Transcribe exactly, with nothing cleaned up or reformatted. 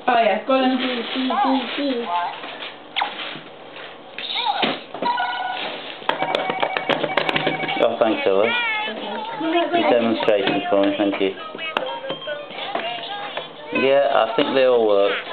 Oh yeah, go on. D, D, D, D. Oh, thanks, Ella. You demonstrated for me, thank you. Yeah, I think they all work.